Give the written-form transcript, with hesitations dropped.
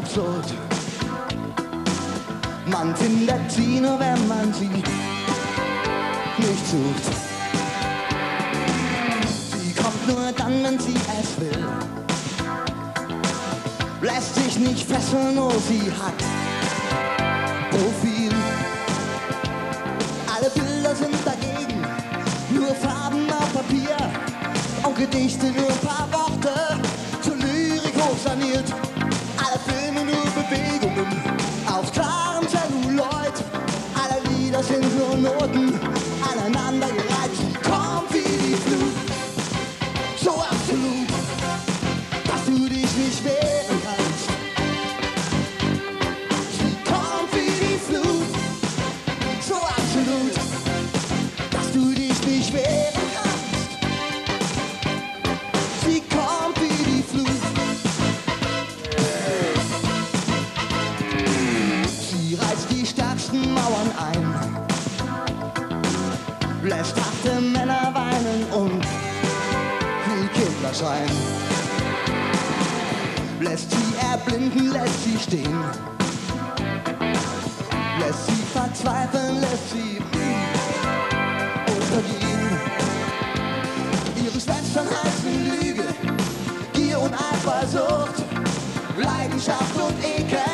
absurd. Man findet sie nur, wenn man sie nicht sucht. Sie kommt nur dann, wenn sie es will. Lässt sich nicht fesseln, oh, sie hat Profil. Alle Bilder sind dagegen, nur Farben auf Papier. Und Gedichte nur ein paar Worte, zur Lyrik hochsaniert. Alle Filme nur Bewegungen auf klarem Celluloid. Alle Lieder sind nur Noten, aneinandergereiht. Sie kommt wie die Flut, so absolut, dass du dich nicht wehren kannst. Sie kommt wie die Flut, so absolut, dass du dich nicht wehren kannst. Sie kommt wie die Flut. Sie reißt die stärksten Mauern ein, lässt harte Männer weinen und will Kinder sein. Lässt sie erblinden, lässt sie stehen, lässt sie verzweifeln, lässt sie untergehen. Ihre Schwestern heißen Lüge, Gier und Eifersucht, Leidenschaft und Ekel.